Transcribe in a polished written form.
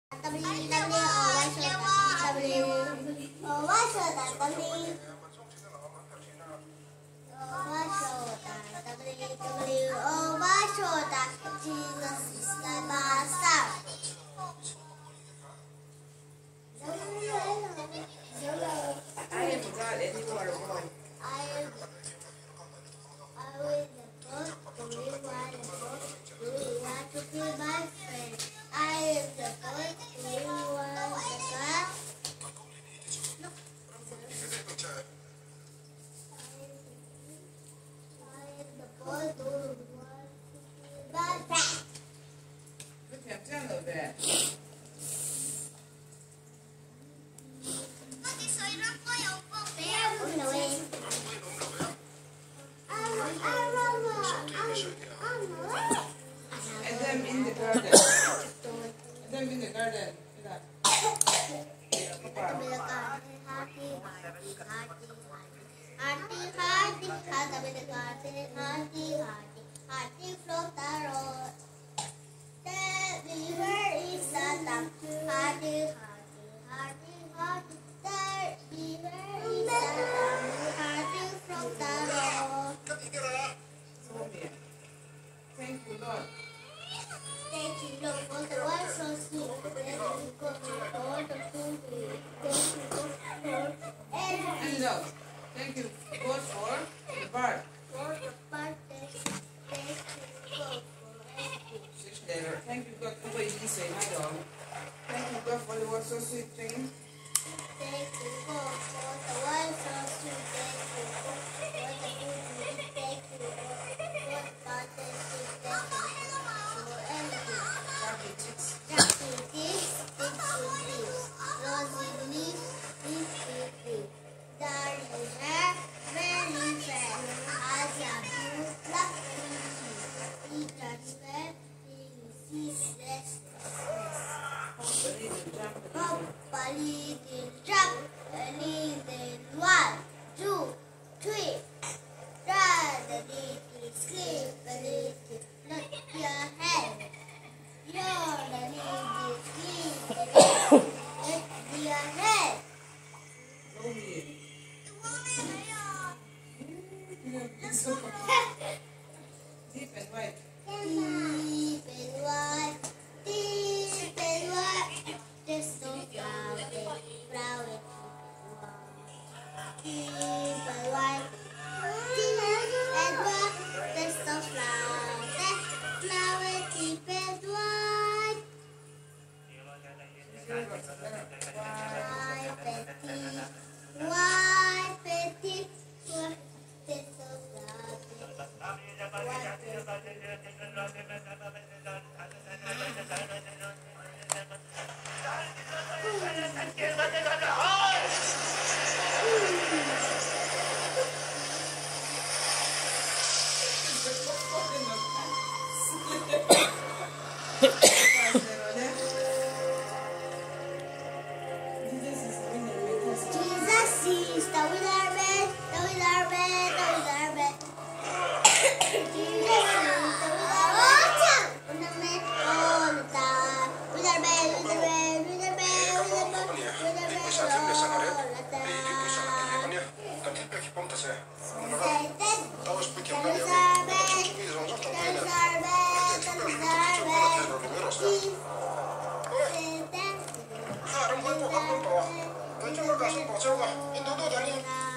Jesus is my master. I am God and you are a boy. I will the boat, do you want the boat? Do you want to be my friend? I am the boat, do you want the car? I am the boat, do you want to be my friend? Look at tell of that. And them in the garden. And them in the garden. Hearty from the road. The river is Satan. Hearty, the river is Satan. Hearty from the road. Thank you, Lord. Thank you, Lord, for the word so sweet. Thank you, God, for the food. Thank you, God, for And love. Thank you, God, for the bird. for the birthday. Thank you, God, for everything. 6 letter. Thank you, God, for what you say, my dog. Thank you, God, for the word so sweet thing. Thank you, God, for the word so sweet. Thank you, God, for the food we eat. Thank you, God, for the birthday. Thank you, God, for everything. Happy chicks. Rocky this, big leaves. Rosy leaves, big leaves. Dark hair, very fair. Has a blue black beauty. He turns red, he sees restlessness. Hop a little jump, a little 1, 2, 3. Run a little, skip a little, look your head. You're a little, skip a little, look your head. Go here. Deep and white. Deep and wide, deep and wide. There's no flower, flower. Deep and wide, deep and wide. There's no flower, flower deep and wide. White and deep, white there's no flower. Jesus is the winner man, the winner man, the winner man. Jesus is the winner man all the time. Winner man, winner man, winner man, winner man, winner man all the time. Satan, the winner man, the winner man.